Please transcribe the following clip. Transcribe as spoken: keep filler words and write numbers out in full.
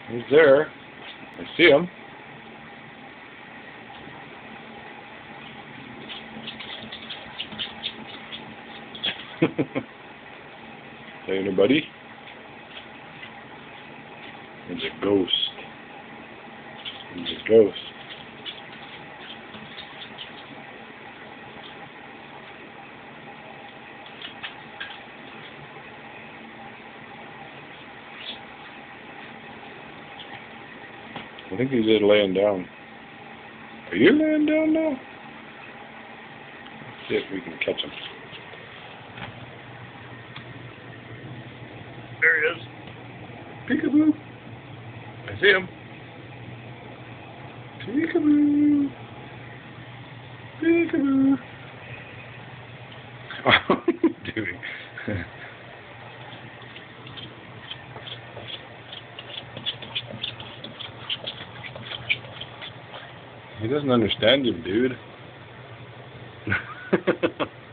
He's there. I see him. Hey, anybody? It's a ghost. It's a ghost. I think he's just laying down. Are you laying down now? Let's see if we can catch him. There he is. Peekaboo. I see him. Peekaboo. Peekaboo. Oh, dude. He doesn't understand you, dude.